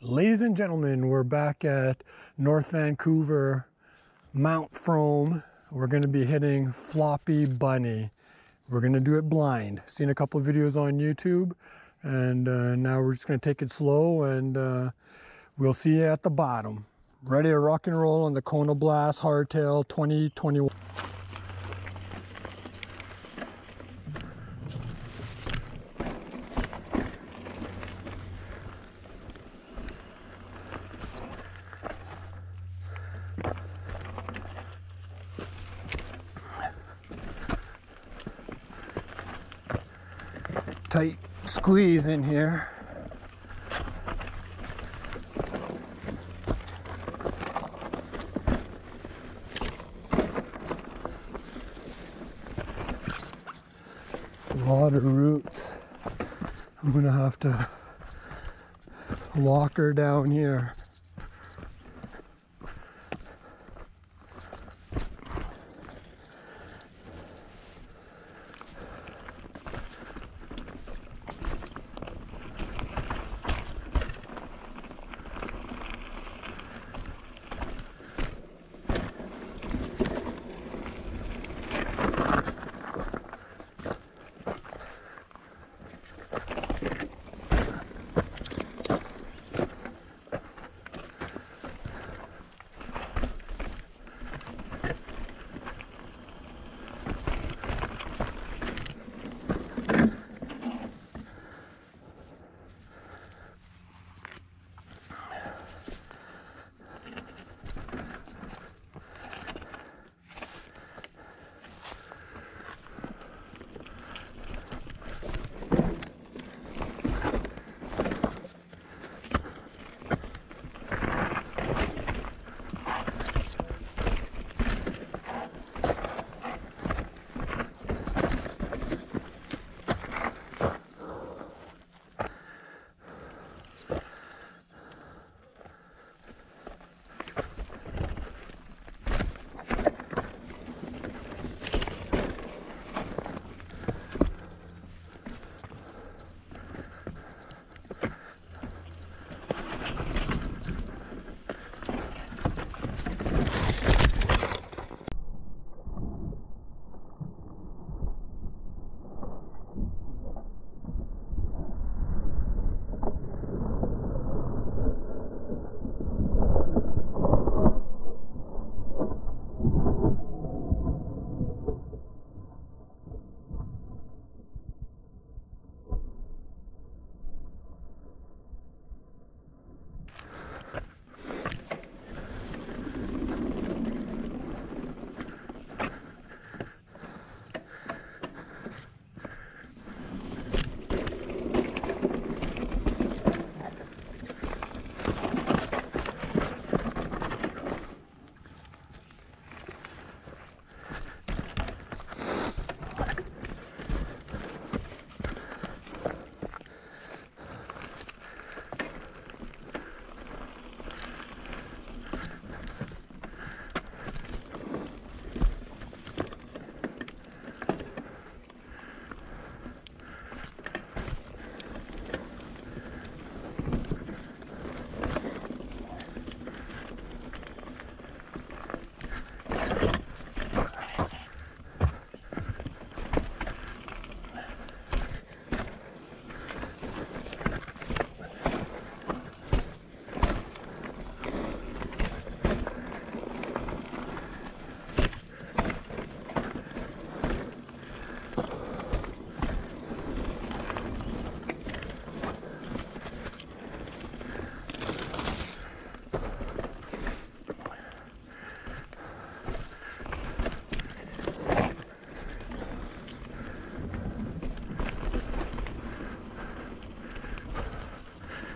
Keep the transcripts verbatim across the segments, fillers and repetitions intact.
Ladies and gentlemen, we're back at North Vancouver, Mount Fromme. We're going to be hitting Floppy Bunny. We're going to do it blind. Seen a couple of videos on YouTube, and uh, now we're just going to take it slow, and uh, we'll see you at the bottom. Ready to rock and roll on the Kona Blast Hardtail twenty twenty-one. Tight squeeze in here. A lot of roots. I'm gonna have to walk her down here.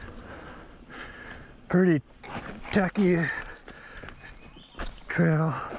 Pretty techy trail.